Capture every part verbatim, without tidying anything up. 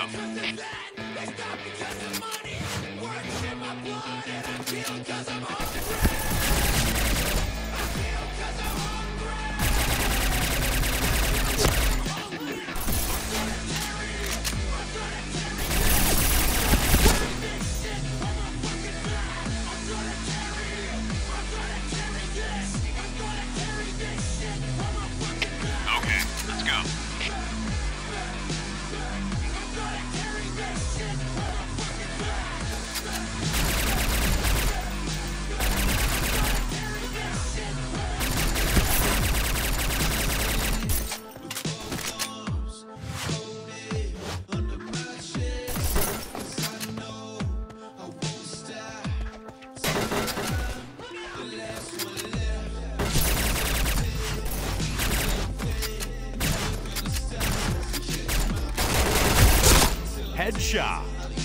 Headshot.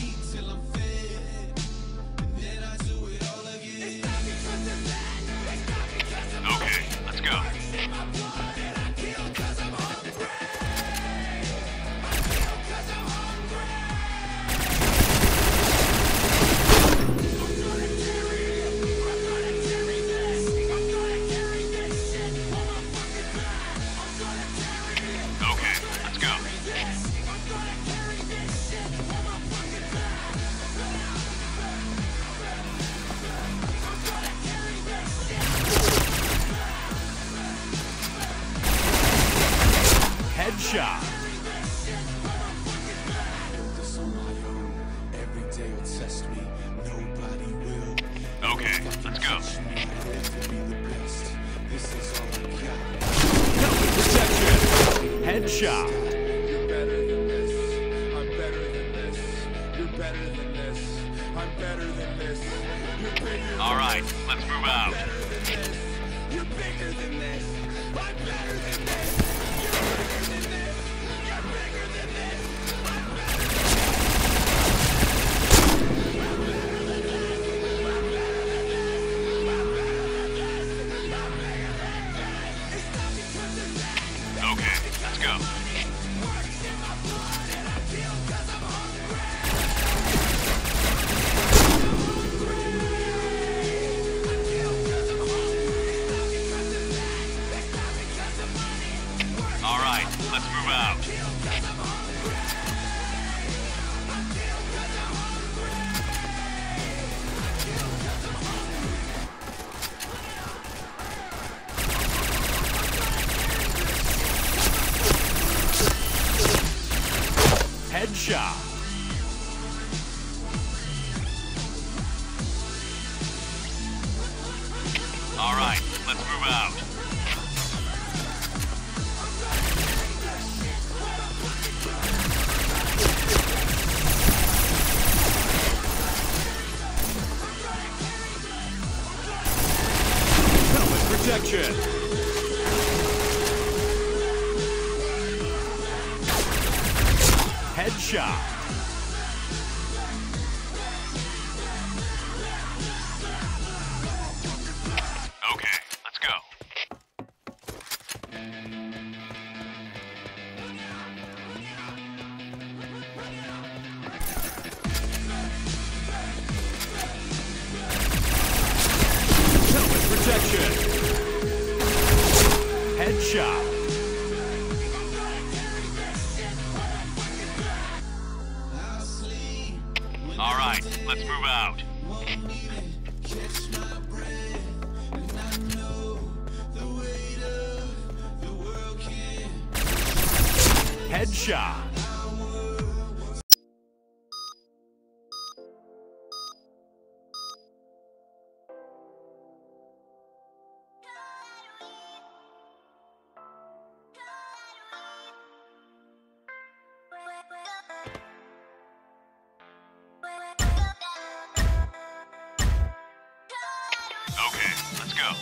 Okay, let's go. Headshot. Okay, let's go. Protection. Headshot. You're better than this. I'm better than this. You're better than this. I'm better than this. You're bigger than All right, this. let's move out. You're bigger than this. I'm better than this. You're bigger than this. You're bigger than this. I'm better than this. Okay, let's go. All right, let's move out. Headshot. All right, let's move out. Helmet protection. Headshot. Okay, let's go. Helmet protection. Headshot. All right, let's move out. Headshot. Okay, let's go.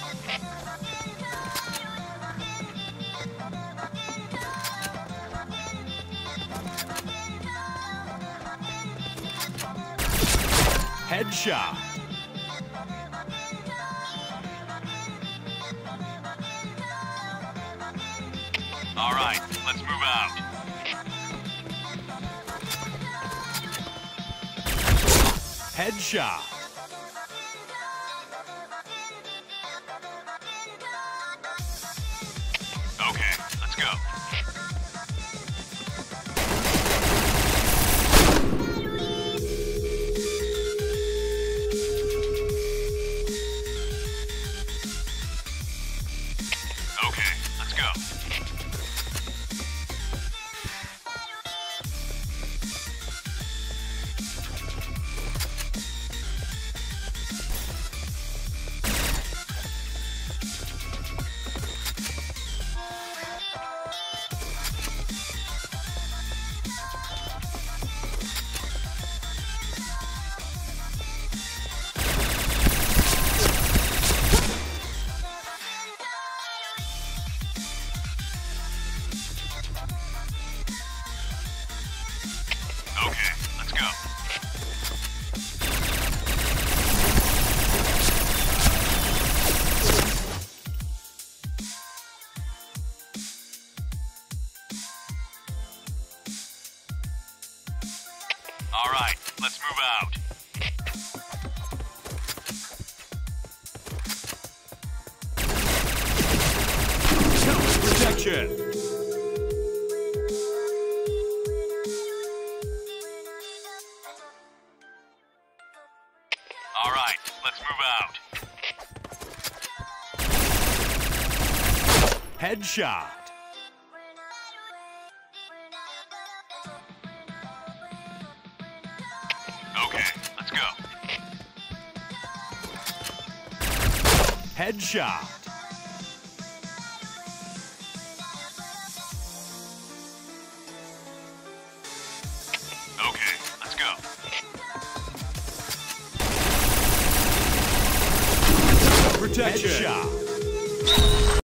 Headshot. All right, let's move out. Headshot. Okay, let's go. Okay, let's go. Okay, let's go. All right, let's move out. Helmet protection. All right, let's move out. Headshot. Okay, let's go. Headshot. Okay, let's go. Protection. Headshot.